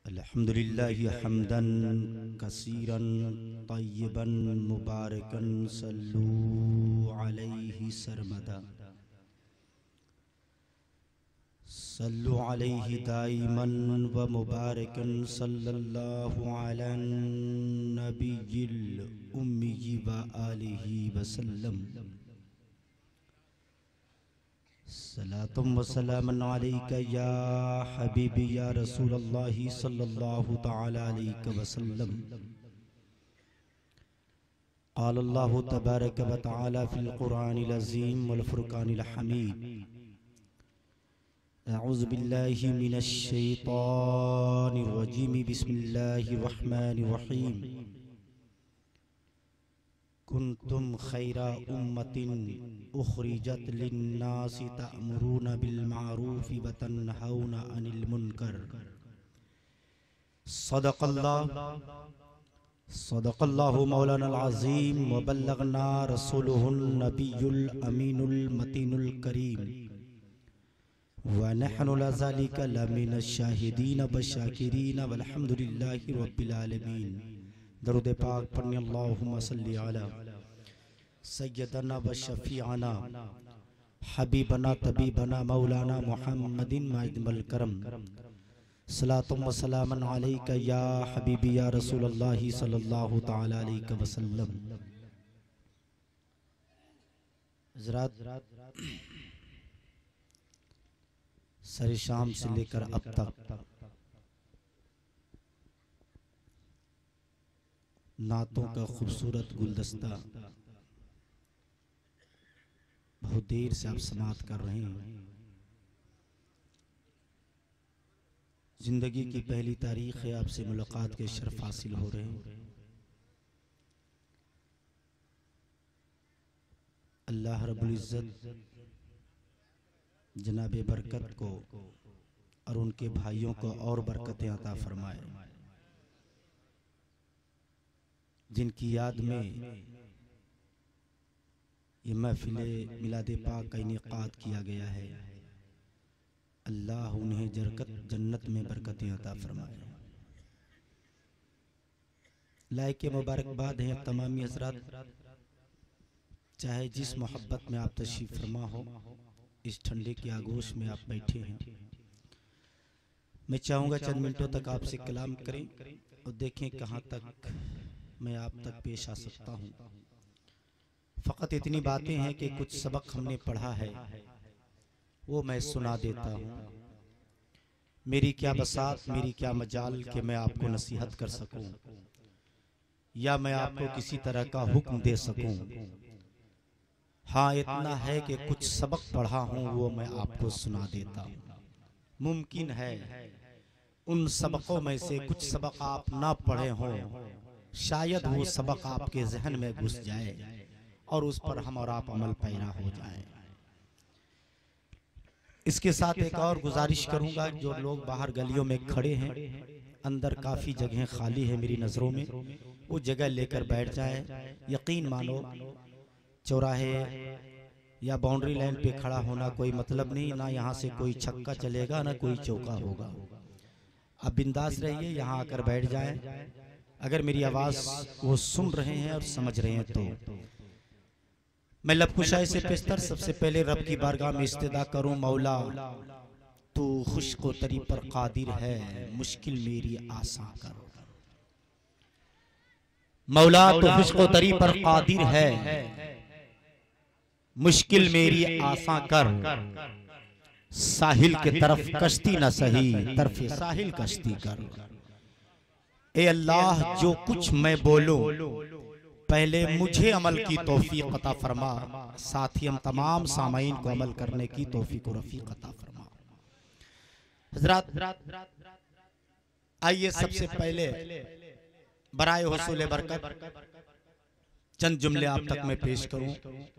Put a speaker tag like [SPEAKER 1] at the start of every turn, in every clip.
[SPEAKER 1] अल्हम्दुलिल्लाहि हम्दन कसीरन तय्यबन मुबारकन सल्लू अलैहि सरमदा सल्लु अलैहि दाइमन व मुबारकन सल्लल्लाहु अला नबिय्यिल उम्मी व आलिहि वसल्लम। सलातुम व सलामन अलैका या हबीबी या रसूलल्लाहि सल्लल्लाहु तआला अलैहि वसल्लम। क़ाल अल्लाहु तबारक व तआला फ़िल क़ुरआनिल अज़ीम वल फ़ुरक़ानिल हमीद। अऊज़ु बिल्लाहि मिनश शैतानिर रजीम। बिस्मिल्लाहिर रहमानिर रहीम। कुन्तुम खैरा उम्मतिन उखरिजत लिन्नासि तअमुरूना बिल मारूफि व तन्हौना अनिल मुनकर। सदक़ल्लाहु मौलाना अज़ीम व बल्लगना रसूलुहुन नबियुल अमीनुल मतीनुल करीम व नहनु लज़ालिका लमिनश शाहिदीन व शाकिरीन वल्हम्दुलिल्लाहि रब्बिल आलमीन। दरूद पाक पढ़ने अल्लाहुम्मा सल्ली अला सय्यदना व शफीअना हबीबना तबीबना मौलाना मुहम्मदिन माइदल करम। सलातुम व सलामन अलैका या हबीबी या रसूलल्लाहि सल्लल्लाहु तआला अलैहि वसल्लम। हज़रात, सरे शाम से लेकर अब तक नातों का खूबसूरत गुलदस्ता बहुत देर से आप समाअत कर रहे हैं। जिंदगी की पहली तारीख है, आपसे मुलाकात के शर्फ हासिल हो रहे हैं। अल्लाह रब्बुल इज़्ज़त जनाब बरकत को और उनके भाइयों को और बरकतें अता फरमाए, जिनकी याद में ये महफिले मिलादे पाक का इनेकाद किया गया है। अल्लाह उन्हें जन्नत में बरकतें अता फरमाए। लायके मुबारकबाद है तमामी हज़रात, चाहे जिस मोहब्बत में आप तशरीफ़ फरमा हो, इस ठंडे के आगोश में आप बैठे हैं। मैं चाहूँगा चंद मिनटों तक आपसे कलाम करें और देखें कहाँ तक मैं आप तक पेश आ सकता हूँ। फ़कत इतनी बातें हैं कि कुछ सबक हमने पढ़ा है वो मैं सुना देता हूँ। मेरी क्या बसात, मेरी क्या मजाल कि मैं आपको नसीहत कर सकूँ या मैं आपको किसी तरह का हुक्म दे सकूँ। हाँ, इतना है कि कुछ सबक पढ़ा हूँ वो मैं आपको सुना देता हूँ। मुमकिन है उन सबकों में से कुछ सबक आप ना पढ़े हों, शायद वो सबक आपके जहन में घुस जाए और उस पर हम और आप अमल पैरा हो जाएं। इसके साथ एक और गुजारिश करूंगा, जो लोग बाहर गलियों में खड़े हैं, अंदर काफ़ी जगह खाली है मेरी नज़रों में, वो जगह लेकर बैठ जाएं। यकीन मानो चौराहे या बाउंड्री लाइन पे खड़ा होना कोई मतलब नहीं, ना यहाँ से कोई छक्का चलेगा ना कोई चौका होगा। अब बिंदास रहिए, यहाँ आकर बैठ जाएं। अगर मेरी आवाज़ वो सुन रहे हैं और समझ रहे हैं तो मैं लबकुशाई से पेशतर सबसे पहले रब की बारगाह में इस्तिदा करूं। मौला तू खुश्को तरी पर कादिर है, मुश्किल मेरी आसान कर। मौला तू खुश्को तरी पर कादिर है, मुश्किल मेरी आसान कर। साहिल के तरफ कश्ती न सही, तरफ साहिल कश्ती कर। ए अल्लाह, जो कुछ मैं बोलूं पहले मुझे अमल की तौफीक अता फरमा, साथ ही हम तमाम सामाईन को अमल करने की तौफीक और रफीक अता फरमा। हज़रात, आइए सबसे पहले बराए हुसूल बरकत चंद जुमले आप तक मैं पेश करूं।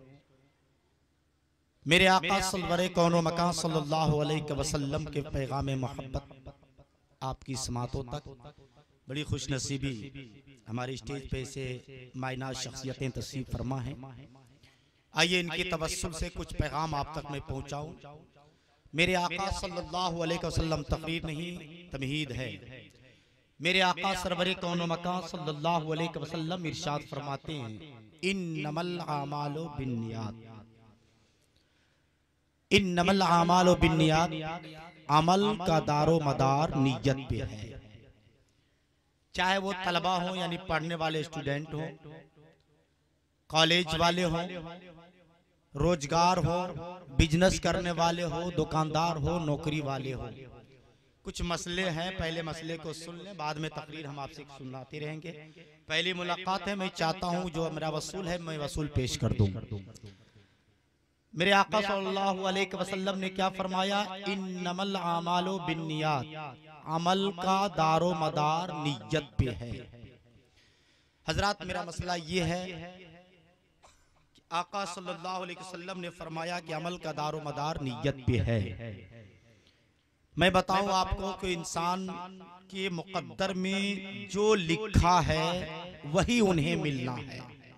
[SPEAKER 1] मेरे आका सल्लल्लाहु कौनो मकान सल्लल्लाहु अलैहि वसल्लम के पैगाम मोहब्बत आपकी समातों तक बड़ी खुशनसीबी हमारी स्टेज पे से मायनाज शख्सियतें तशरीफ फरमा हैं। आइए इनके तवस्सुल से कुछ पैगाम आप तक मैं पहुंचाऊं। मेरे आका सल्लल्लाहु अलैहि वसल्लम तकरीर नहीं तमहीद है। मेरे आका सरवरे कौनो मकान सल्लल्लाहु अलैहि वसल्लम इरशाद फरमाते हैं, इन्नमल आमालु बिन्नियात, इन्नमल आमालु बिन्नियात, अमल का दारो मदार नियत पे है। चाहे वो तलबा हो यानी पढ़ने वाले स्टूडेंट हो, कॉलेज वाले हो, रोजगार हो, बिजनेस करने वाले हो, दुकानदार हो, नौकरी वाले हो। कुछ मसले हैं, पहले मसले को सुन लें, बाद में तकरीर हम आपसे सुनाते रहेंगे। पहली मुलाकात है, मैं चाहता हूं जो मेरा वसूल है मैं वसूल पेश कर दूं। मेरे आका सल्लल्लाहु अलैहि वसल्लम ने क्या फरमाया, इन्नमल आमालु बिन्नियात, अमल का दारो मदार नियत पे है। हजरात, मेरा मसला ये है कि आका सल्लल्लाहु अलैहि वसल्लम ने फरमाया कि अमल का दारो मदार नियत पे है। मैं बताऊं आपको कि इंसान के मुकद्दर में जो लिखा है वही उन्हें मिलना है,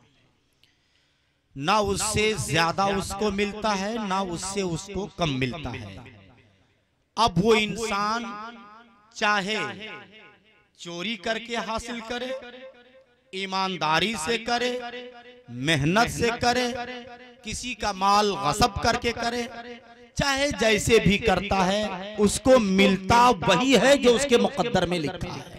[SPEAKER 1] ना उससे ज्यादा उसको मिलता है ना उससे उसको कम मिलता है। अब वो इंसान चाहे चोरी करके हासिल करे, ईमानदारी से करे, मेहनत से करे, किसी का माल गसब करके करे, चाहे जैसे भी करता है उसको मिलता वही है जो उसके मुकद्दर में लिखा है।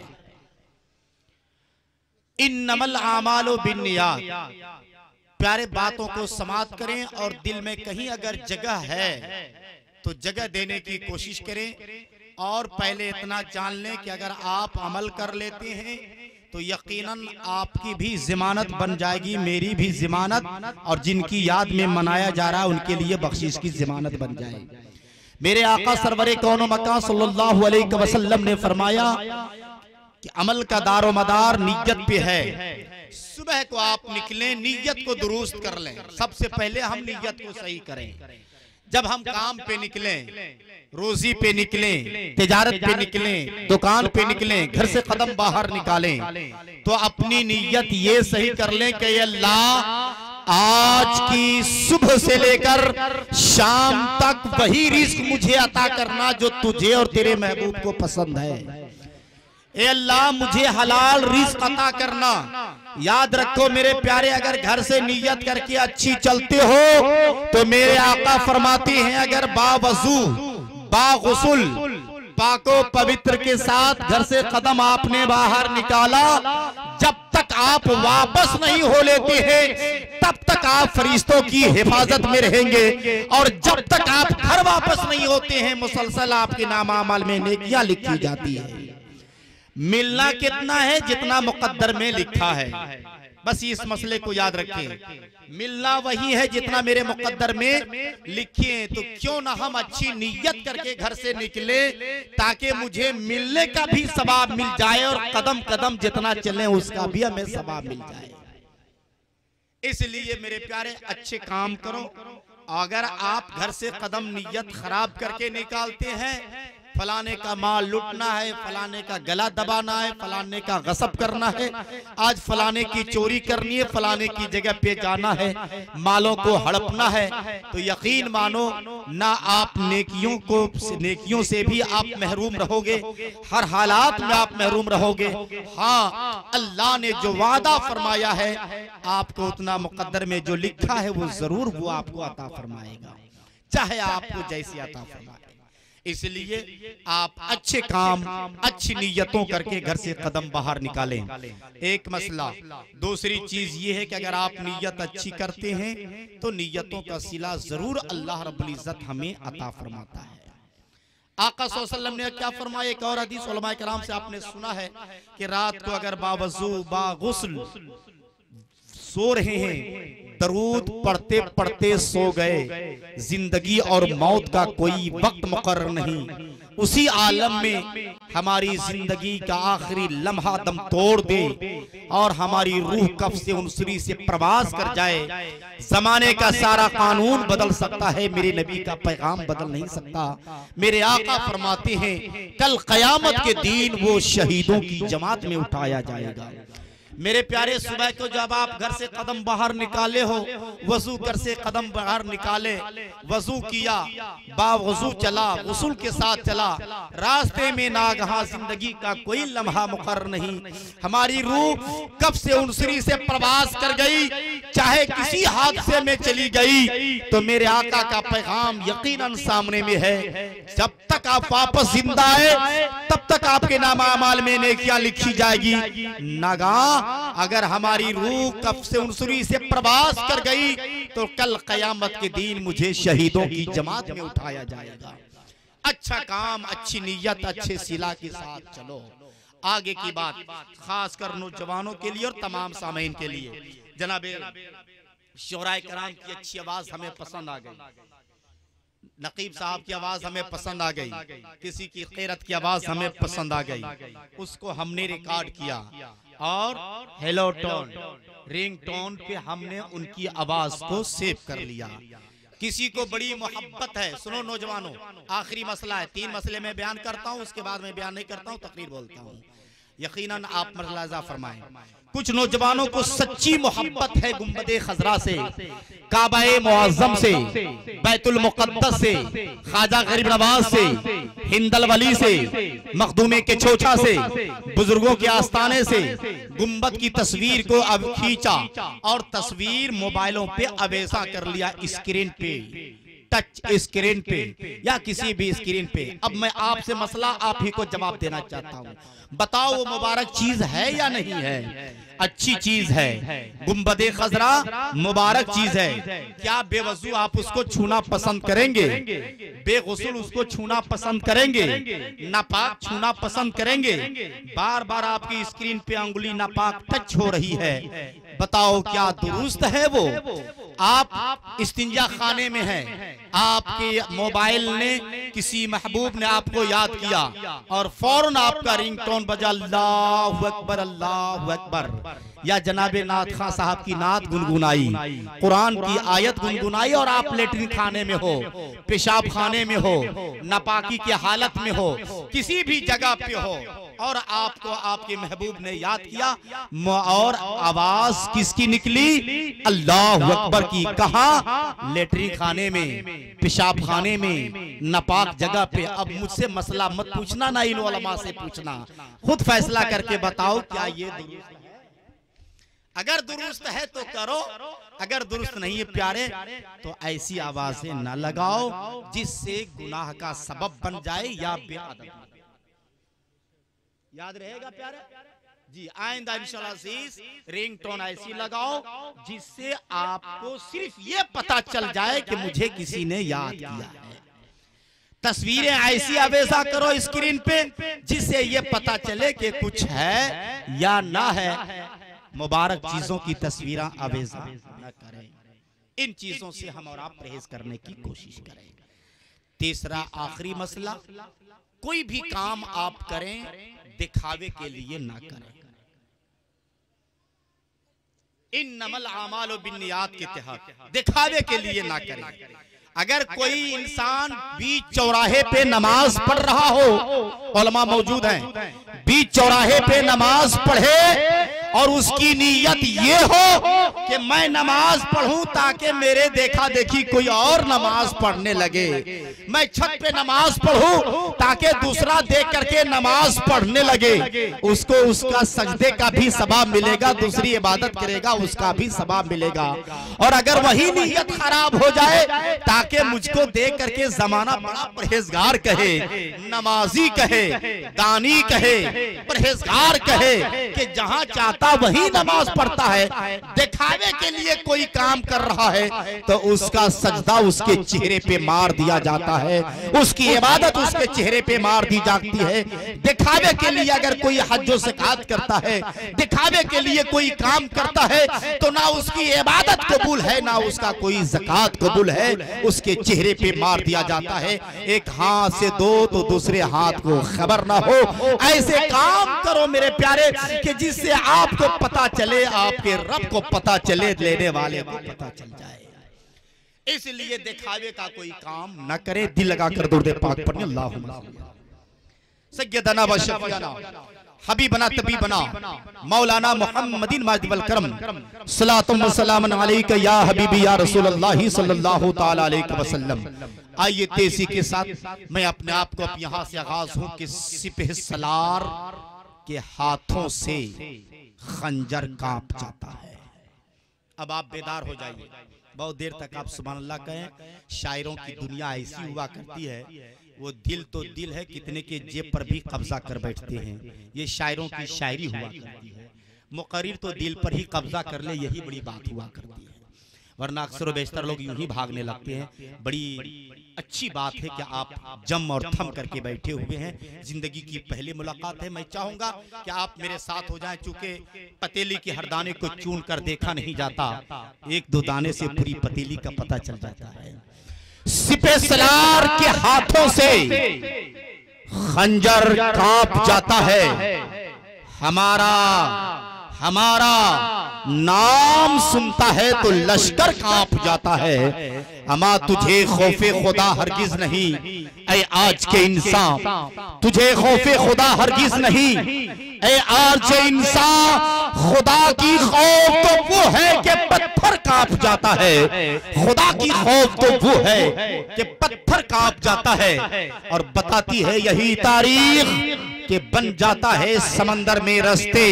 [SPEAKER 1] इन्नमल आमालु बिन्नियात, प्यारे बातों को समाप्त करें और दिल में कहीं अगर जगह है तो जगह देने की कोशिश करें। और पहले इतना जान लें कि अगर आप अमल कर लेते हैं तो यकीनन आपकी भी जमानत बन जाएगी, मेरी भी जमानत, और जिनकी याद में मनाया जा रहा है उनके लिए बख्शिश की जमानत बन जाएगी। मेरे आका सरवरे कौनो मकान सल्लल्लाहु अलैहि वसल्लम ने फरमाया कि अमल का दारो मदार नियत पे है। सुबह को आप निकलें, नियत को दुरुस्त कर लें। सबसे पहले हम नियत को सही करें। जब हम काम पे निकलें, रोजी पे निकलें, तिजारत पे निकलें, दुकान पे निकलें, घर से कदम बाहर निकालें तो अपनी नियत ये सही कर लें कि अल्लाह आज की सुबह से लेकर शाम तक वही रिस्क मुझे अता करना जो तुझे और तेरे महबूब को पसंद है। ए अल्लाह, मुझे हलाल रिस्क अता करना। याद रखो मेरे प्यारे, अगर घर से नियत करके अच्छी चलते हो तो मेरे आका फरमाते हैं, अगर बावजू बागुसुल पाको पवित्र के साथ घर से कदम आपने बाहर निकाला, जब तक आप वापस नहीं हो लेते हैं तब तक आप फरिश्तों की हिफाजत में रहेंगे, और जब तक आप घर वापस नहीं होते हैं मुसलसल आपके नामा अमल में नेकियां लिखी जाती है। मिलना कितना है? जितना मुकद्दर में लिखा है। बस इस मसले को याद रखें, मिलना वही है जितना मेरे मुकद्दर में लिखे। तो क्यों ना हम अच्छी नीयत करके घर से निकले ताकि मुझे मिलने का भी सवाब मिल जाए और कदम कदम जितना चले उसका भी हमें सवाब मिल जाए। इसलिए मेरे प्यारे, अच्छे काम करो। अगर आप घर से कदम नियत खराब करके निकालते हैं, फलाने का माल लूटना है, फलाने का गला दबाना है, फलाने का गसब करना है, आज फलाने की चोरी करनी है, फलाने की जगह पे जाना है, मालों को हड़पना है, तो यकीन मानो ना आप नेकियों से भी आप महरूम रहोगे, हर हालात में आप महरूम रहोगे। हाँ, अल्लाह ने जो वादा फरमाया है आपको उतना मुकद्दर में जो लिखा है वो जरूर वो आपको अता फरमाएगा, चाहे आपको जैसे अता फरमाए। इसलिए आप अच्छे काम अच्छी नीयतों करके घर से कदम बाहर निकालें। एक मसला। दूसरी चीज ये है कि अगर आप नीयत अच्छी करते हैं तो नीयतों का सिला जरूर अल्लाह रब्बुल इज्जत हमें अता फरमाता है। आका सल्लल्लाहु अलैहि वसल्लम ने क्या फरमाया? एक और हदीस उलमाए किराम से आपने सुना है कि रात को अगर बावजू बागुस्ल सो रहे हैं, दरूद पढ़ते पढ़ते सो गए, जिंदगी और मौत का कोई वक्त मुकर्रर नहीं, उसी आलम में हमारी जिंदगी का आखिरी लम्हा दम तोड़ दे और हमारी रूह कफ से उनसरी से प्रवास कर जाए, जमाने का सारा कानून बदल सकता है, मेरे नबी का पैगाम बदल नहीं सकता। मेरे आका फरमाते हैं कल कयामत के दिन वो शहीदों की जमात में उठाया जाएगा। मेरे प्यारे, सुबह को जब आप घर से कदम बाहर निकाले हो, वजू कर से कदम बाहर निकाले, वजू किया, बावजू चला, गुस्ल के साथ चला, रास्ते में नागहा जिंदगी का कोई लम्हा मुकर्रर नहीं, हमारी रूह कब से उनसरी से प्रवास कर गई, चाहे किसी हादसे में चली गई, तो मेरे आका का पैगाम यकीनन सामने में है। जब तक आप वापस जिंदा है तब तक आपके नामा अमाल में नेकियां लिखी जाएगी। नागा अगर हमारी रूह कब से उनसरी से प्रवास कर गई तो कल कयामत के दिन मुझे शहीदों की जमात में उठाया जाएगा। अच्छा काम, अच्छी नीयत, अच्छे सिला के साथ चलो। आगे की बात खासकर नौजवानों के लिए और तमाम सामीन के लिए, जनाबे शोराए कराम की अच्छी आवाज हमें पसंद आ गई, नकीब साहब की आवाज हमें पसंद आ गई, किसी की क़ीरत की आवाज हमें पसंद आ गई, उसको हमने रिकॉर्ड किया और हेलो टोन रिंग टोन पे हमने उनकी आवाज को सेव कर लिया। किसी को बड़ी मोहब्बत है, सुनो नौजवानों, आखिरी मसला है, 3 मसले में बयान करता हूँ, उसके बाद में बयान नहीं करता हूँ, तकरीर बोलता हूँ। यकीनन आप मुलाजा फरमाएं, कुछ नौजवानों को सच्ची मोहब्बत है गुंबदे खजरा से, काबाए मुअज्जम से, बैतुल मुक़द्दस से, ख्वाजा गरीब नवाज से, हिंदल वली से, मखदूमे के छोछा से, बुजुर्गों के आस्थाने से गुंबद की तस्वीर को अब खींचा और तस्वीर मोबाइलों पे अवेसा कर लिया, स्क्रीन पे, टच स्क्रीन पे या किसी भी स्क्रीन पे। अब मैं आपसे मसला आप ही को जवाब देना चाहता हूँ, बताओ वो मुबारक चीज है या नहीं है? अच्छी चीज है, गुंबदे खजरा मुबारक चीज है। क्या बेवजू आप उसको छूना पसंद करेंगे? बेगुस्ल उसको छूना पसंद करेंगे? नापाक छूना पसंद करेंगे? बार बार आपकी स्क्रीन पे अंगुली नापाक टच हो रही है, बताओ क्या दुरुस्त है वो? आप इस्तिंजा खाने में हैं, आपके मोबाइल ने किसी महबूब ने आपको याद किया और फौरन आपका रिंगटोन बजा, अल्लाहु अकबर अल्लाहु अकबर, या जनाबे नाथ खां साहब की नात गुनगुनाई, कुरान की आयत गुनगुनाई और आप लेटरिन खाने में हो, पेशाब खाने में हो, नापाकी की हालत में हो, किसी भी जगह पे हो और आपको आपके महबूब ने याद किया और आवाज किसकी निकली? अल्लाहु अकबर की। कहा? लेटरिन खाने में, पेशाब खाने में, नापाक जगह पे। अब मुझसे मसला मत पूछना, ना इन उलमा से पूछना, खुद फैसला करके बताओ क्या ये दुरुस्त है? अगर दुरुस्त है तो करो, अगर दुरुस्त नहीं है प्यारे तो ऐसी आवाजें न लगाओ जिससे गुनाह का सबब बन जाए या बेअदब। याद रहेगा प्यारे जी, आइंदा इंशाअल्लाह रिंगटोन ऐसी लगाओ जिससे आपको सिर्फ ये पता चल जाए कि मुझे किसी ने याद किया है। तस्वीरें ऐसी अवेसा करो स्क्रीन पे जिससे ये पता चले कि कुछ है या ना है। मुबारक चीजों की तस्वीरें अवेसा न करें। इन चीजों से हम और आप परहेज करने की कोशिश करें। तीसरा आखिरी मसला, कोई भी काम आप करें दिखावे के लिए ना करें। इन्नमल आमालु बिन्नियात के तहत दिखावे के लिए ना करें। अगर कोई इंसान बीच चौराहे पे नमाज पढ़ रहा हो, उलमा मौजूद हैं, बीच चौराहे पे नमाज पढ़े और उसकी नीयत ये हो कि मैं नमाज पढ़ूं ताकि मेरे देखा देखी कोई और नमाज पढ़ने लगे, मैं छत पे नमाज पढ़ूं ताकि दूसरा देख करके नमाज पढ़ने लगे, उसको उसका सजदे का भी सवाब मिलेगा, दूसरी इबादत करेगा उसका भी सवाब मिलेगा। और अगर वही नीयत खराब हो जाए ताकि मुझको देख करके जमाना बड़ा परहेजगार कहे, नमाजी कहे, दानी कहे, परहेजगार कहे कि जहां चाहता वही नमाज पढ़ता है, दिखावे के लिए कोई काम कर रहा है तो उसका सजदा उसके चेहरे पे मार दिया जाता है, उसकी इबादत उसके चेहरे पे मार दी जाती है। दिखावे के लिए अगर कोई हज व ज़कात करता है, दिखावे के लिए कोई काम करता है तो ना उसकी इबादत कबूल है ना उसका कोई ज़कात कबूल है, उसके चेहरे पे मार दिया जाता है। एक हाथ से दो तो दूसरे हाथ को खबर ना हो। ऐसे काम करो मेरे प्यारे कि जिससे आपको पता चले, आपके रब को पता चले, लेने वाले को पता चल जाए। इसलिए दिखावे का कोई काम न करे। दिल लगाकर दुरूद पाक पढ़िए, अल्लाहुम्मा सय्यदना व शफीअना हबीबना तबीबना मौलाना मुहम्मदिन माजिदुल करम सलातुम व सलामुन अलैका या हबीबी या रसूलुल्लाह सल्लल्लाहु ताला अलैहि वसल्लम। आइए तेजी के साथ मैं अपने आप को अब यहाँ से आगाज हूँ कि सिपह सलार के हाथों से खंजर कांप जाता है। अब आप बेदार हो जाइए, बहुत देर तक आप सुभान अल्लाह कहें। शायरों की दुनिया ऐसी हुआ करती है, वो दिल तो दिल है, कितने के जेब पर भी कब्जा कर बैठते हैं। ये शायरों की शायरी हुआ करती है। मुकर्रिर तो दिल पर ही कब्जा कर ले, यही बड़ी बात हुआ करती है, वरना अक्सर बेशतर लोग यूं ही भागने लगते हैं। बड़ी अच्छी बात है कि आप जम और थम करके बैठे हुए हैं। जिंदगी की पहली मुलाकात है, मैं चाहूंगा कि आप मेरे साथ हो जाएं। चूंकि पतीली के हर दाने को चून कर देखा नहीं जाता, एक दो दाने से पूरी पतीली का पता चल जाता है। सिपह सलार के हाथों से खंजर कांप जाता है। हमारा नाम सुनता है तो लश्कर कांप जाता है। अमा तुझे खौफे खुदा हरगिज नहीं, ऐ आज के इंसान, तुझे खौफे खुदा हरगिज नहीं, ऐ आज के इंसान। खुदा की खौफ तो वो है कि पत्थर कांप जाता है। खुदा की खौफ तो वो है कि पत्थर कांप जाता है। और बताती है यही तारीख कि बन जाता है समंदर में रास्ते।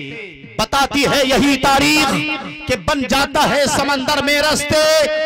[SPEAKER 1] बताती है यही तारीख कि बन जाता है समंदर में रास्ते।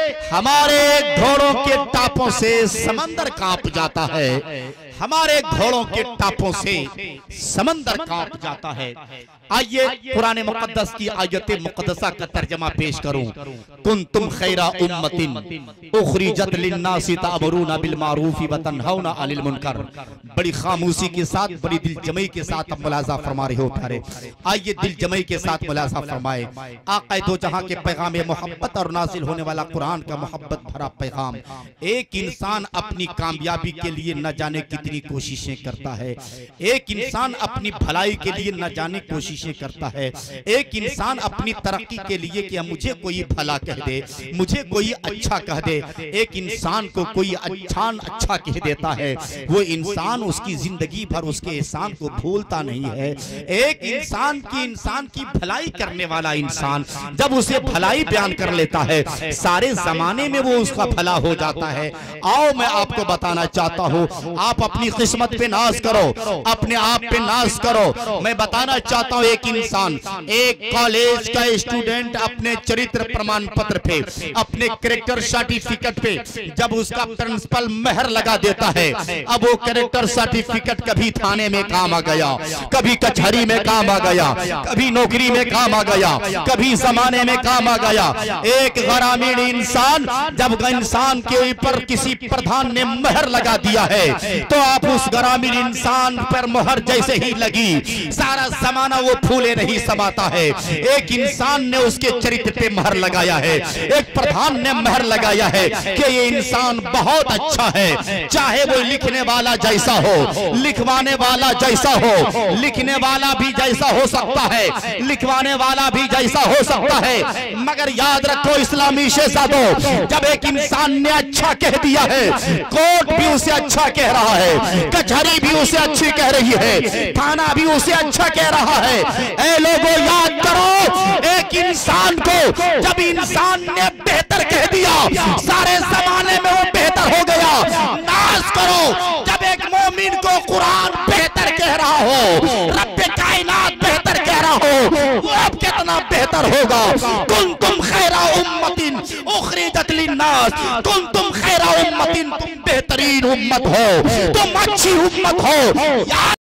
[SPEAKER 1] हमारे घोड़ों के टापों से समंदर कांप जाता है। हमारे घोड़ों के टापों से समंदर कांप जाता है। आइए कुरान मुकद्दस की आयत मुकद्दसा का तर्जमा पेश करूं। कुंतुम खैरा उम्मतिन उखरिजत लिन्नासि तामुरूना बिल मारूफि व तनहौना अनिल मुनकर। बड़ी खामोशी के साथ, बड़ी दिलजमई के साथ अब मुलाजा फरमा रहे हो प्यारे। आइए दिलजमई के साथ मुलाजा फरमाए। आक़ा दो जहां के पैगाम मोहब्बत और नाजिल होने वाला कुरान का मोहब्बत भरा पैगाम। एक इंसान अपनी कामयाबी के लिए न जाने कितनी कोशिशें करता है। एक इंसान अपनी भलाई के लिए न जाने कोशिशें करता है। एक इंसान अपनी तरक्की के लिए कि मुझे कोई भला कह दे, मुझे कोई अच्छा कह दे। एक इंसान को कोई अच्छा कह देता है, वो इंसान उसकी जिंदगी भर उसके एहसान को भूलता नहीं है। एक इंसान की भलाई करने वाला इंसान जब उसे भलाई बयान कर लेता है, सारे जमाने में वो उसका भला हो जाता है। आओ मैं आपको बताना चाहता हूँ, आप अपनी किस्मत पे नाज करो, अपने आप पे नाज करो। मैं बताना चाहता हूँ, एक इंसान, एक कॉलेज का स्टूडेंट अपने चरित्र प्रमाण पत्र पे, अपने कैरेक्टर सर्टिफिकेट पे जब उसका प्रिंसिपल मेहर लगा देता है, अब वो कैरेक्टर सर्टिफिकेट कभी थाने में काम आ गया, कभी कचहरी में काम आ गया, कभी नौकरी में काम आ गया, कभी जमाने में काम आ गया। एक ग्रामीण इंसान जब इंसान के ऊपर किसी प्रधान ने मेहर लगा दिया है, तो आप उस ग्रामीण इंसान पर मोहर जैसे ही लगी, सारा जमाना वो फूले नहीं समाता है। एक इंसान ने उसके चरित्र पे मोहर लगाया है, एक प्रधान ने मोहर लगाया है कि ये इंसान बहुत अच्छा है। चाहे वो लिखने वाला जैसा हो, लिखवाने वाला जैसा हो, लिखने वाला भी जैसा हो सकता है, लिखवाने वाला भी जैसा हो सकता है। मगर याद रखो इस्लामी शहजादों, जब एक इंसान ने अच्छा कह दिया है, कोर्ट भी उसे अच्छा कह रहा है, कचहरी भी उसे अच्छी कह रही है, थाना भी उसे अच्छा कह रहा है। ऐ लोगों याद करो, एक इंसान को जब इंसान ने बेहतर कह दिया, सारे जमाने में वो बेहतर हो गया। नाज करो जब एक मोमिन को कुरान बेहतर कह रहा हो, रब्बे कायनात बेहतर कह रहा हो, वो अब कितना बेहतर होगा। कुंतुम खैरा उम्मतिन उखरिजत लिन्नास, कुंतुम खैरा उम्मतिन, तुम बेहतरीन उम्मत हो, तुम अच्छी उम्मत हो।